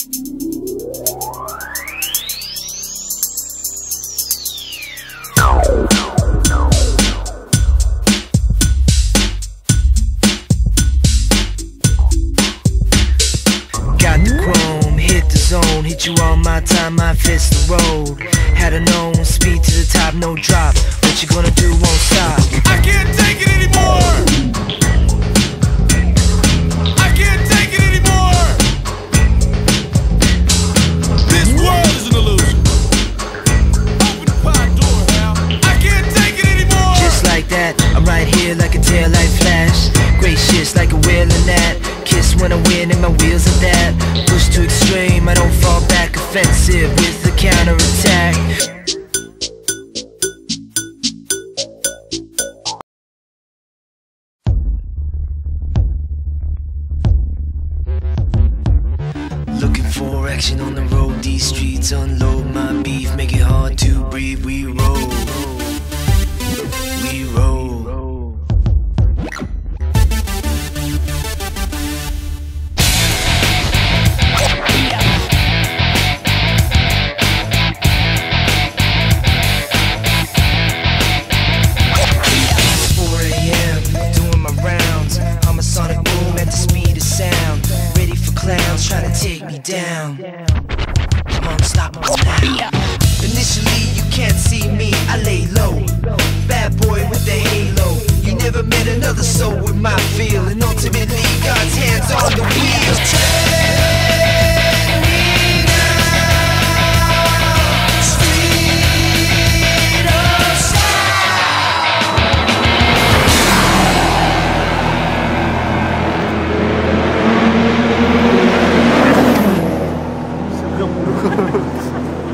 Got the chrome, hit the zone, hit you on my time, I fist the road. Had a known speed to the top, no drop. What you gonna do won't stop. I can't take it anymore. I can't take it anymore. This world is an illusion. Open the pod door now. I can't take it anymore. Just like that, I'm right here like a taillight flash. Great shit's like a wheel in that. Kiss when I win and my wheels are that. Push to extreme, I don't fall back. Offensive with the counterattack. Looking for action on the road, these streets unload my beef, make it hard to breathe. We roll, we roll. 4 AM, doing my rounds. I'm a sonic boom at the speed of sound. Ready for clowns trying to take me down. I'm unstoppable now. Initially you can't see me, I lay low. Bad boy with the halo. You never met another soul with my feel. And ultimately God's hands on the wheel. Turn me now, speed of sound.